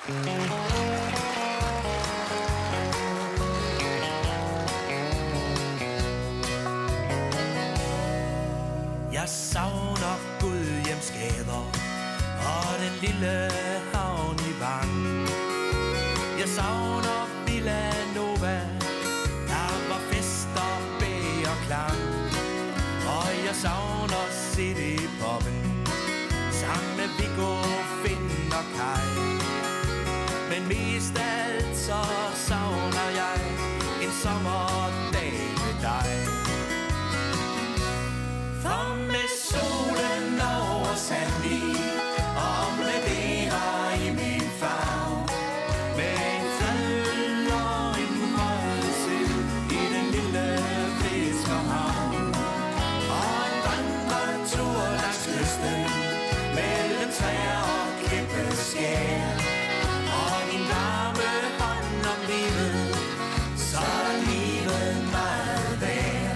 Jeg savner Gudhjemsgader og den lille havn i Vang. Jeg savner Villa Nova, der var fester, bag og klang. Og jeg savner Citypoppen sammen med Viggo, Finn og Kai. Men mest af alt så savner jeg en sommerdag med dig. For med solen over Sandvig og med vejr i min favn, med en fadøl og en rødsild i den lille fiskerhavn, og en vandretur langs kysten mellem træer og klippeskær, og din varme hånd om livet, så er livet meget værd.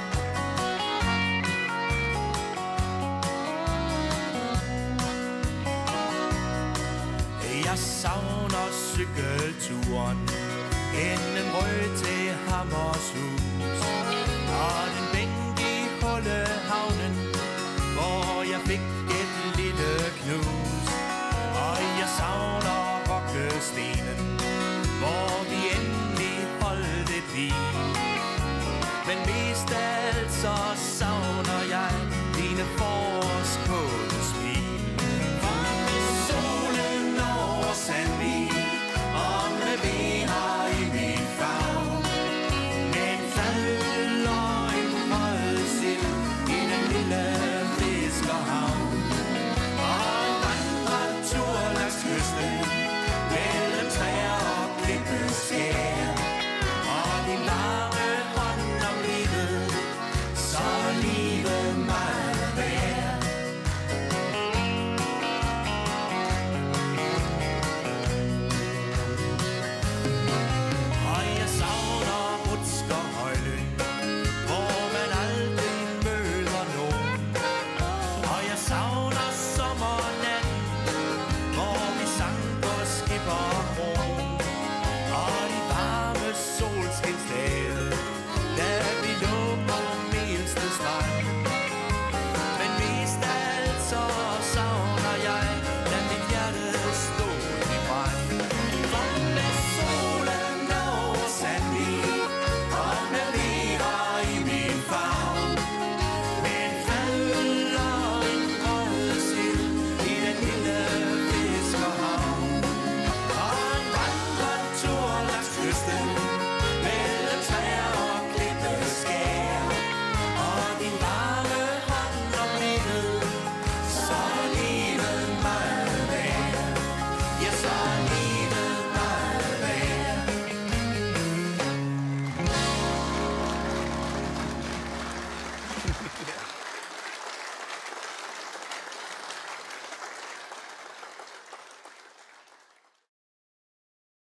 Jeg savner cykelturen gennem Rød til Hammershus, og den bænk i Hullehavnen, hvor jeg fik et lille knus. Og jeg savner Rokkestenen, hvor vi endelig holdt et hvil. Men mest af alt så savner jeg dine for